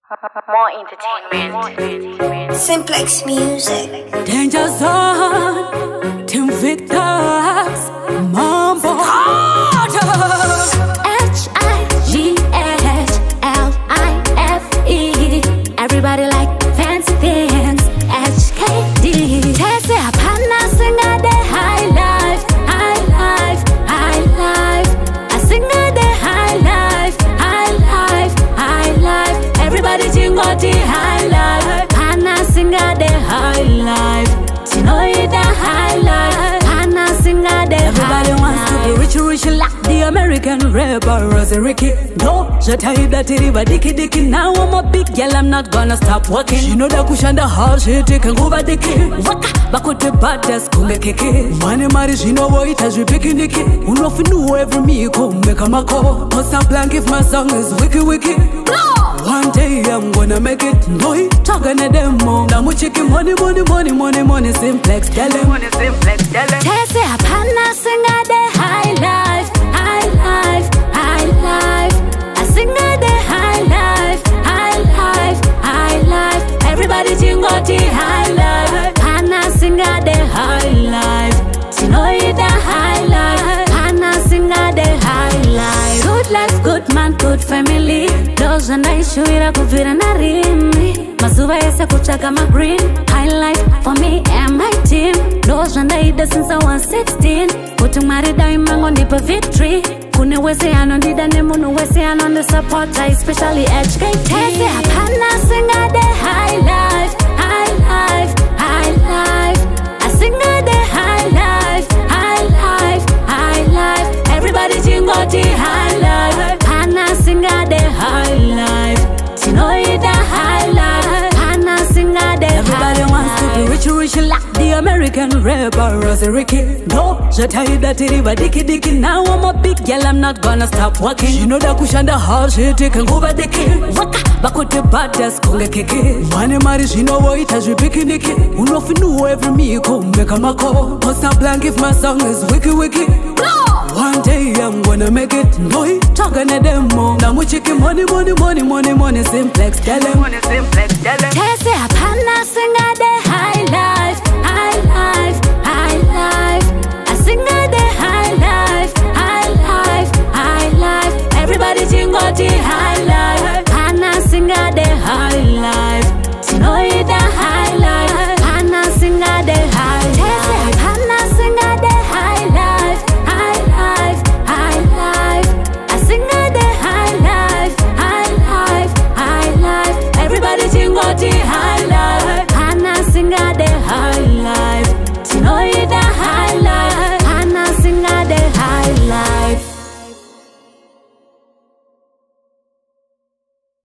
More entertainment. Cymplex music. Danger zone. Team Victors. Mambo. HIGHLIFE. Everybody like fancy things. HKD. Tese hapana singa de high life. High life. High life. I singa de high life. High life. High life. Everybody jingoti high life. Hana singa de high life. Sinoida high life. Hana singa de. Everybody wants to be rich like the American rapper Ricky. No, Jatai that river dicky. Now I'm a big girl, I'm not gonna stop working. You know that kushanda hard shit, you can go over dicky. Waka, bakote badas kumbe keke. Money marriage, you know what it has repeating dicky. Unofi know every me come make a mako. Post a blank if my song is wiki. One day I'm gonna make it. Boy, talking to them more. Now we chicken money. Cymplex, tell them. Tese hapana singa de high life. High life. High life. I sing the high life. High life. High life. Everybody jingoti high life. Hana sing the high life. She know it the high life. Hana sing the high life. Good life, good man, good family. Those and I show it a kuvira na rimi. Masuva yese kuchaka ma green. High life for me and my team. Those and I did since I was 16. Putting my diamond on the victory. Kune wese anondida nemunu wese anonde support. Especially HKD. Tese hapana singa de high life. High life. High life. I singa de high life. High life. High life. Everybody jingoti high life. Hana singa de high life. Sinoida high life. Hana singa de. Everybody wants to be rich like the American rapper Ricky. No, Jatai that river dicky. Now I'm a big girl, I'm not gonna stop working. You know that kushanda hard shit, you can go over dicky. Waka, bakote badas kumbe keke. Money marriage, you know what it has repeating dicky. Unofi know every me come make a mako. Post a blank if my song is wiki. One day I'm gonna make it. Boy, talking to them more. Now we chicken money. Cymplex, tell them. Tese hapana singa de high life. High life. High life. I singa de high life. High life. High life. Everybody jingoti high life. Hana singa de high